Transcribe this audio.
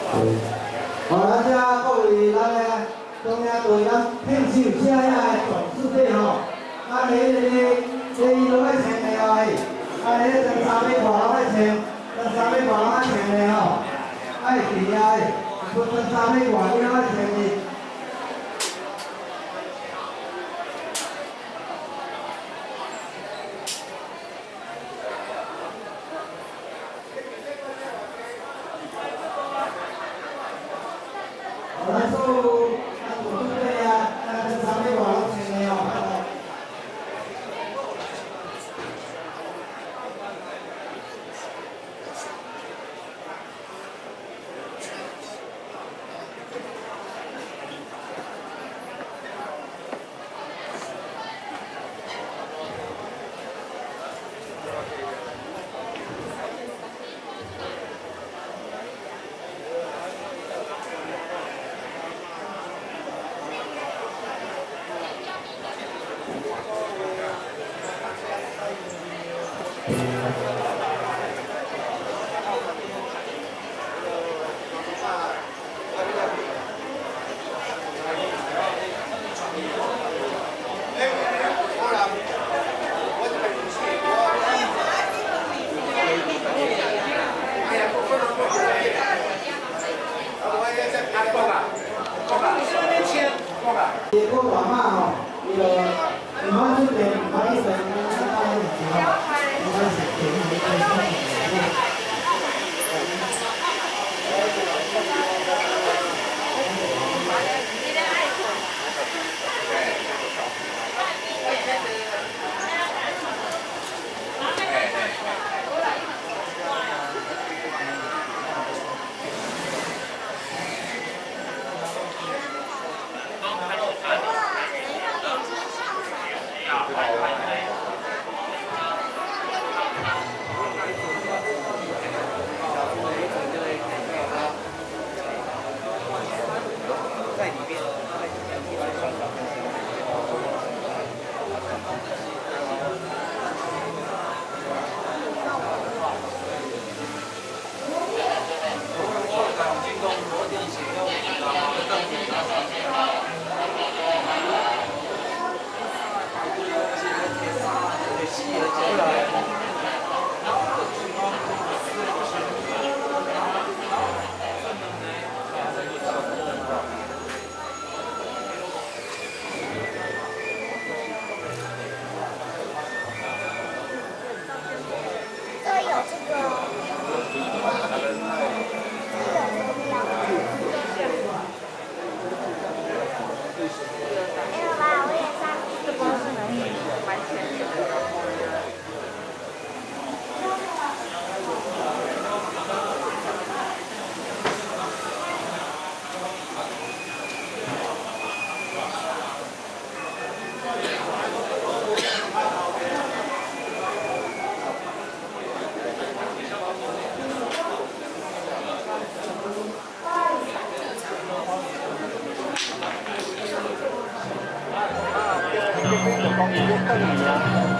好，咱遮各位咱个中央队咱聘请写遐个总书记吼，啊，伊伊拢爱穿的哦，啊，迄穿衫要外拢爱穿，穿衫要外拢爱穿的吼，爱伫遐的，穿衫要外伊拢爱穿的。 咱所有咱总队啊，咱三个外拢穿的哦。结果大马吼，伊就唔好出电，唔好去神， 光一个灯一样。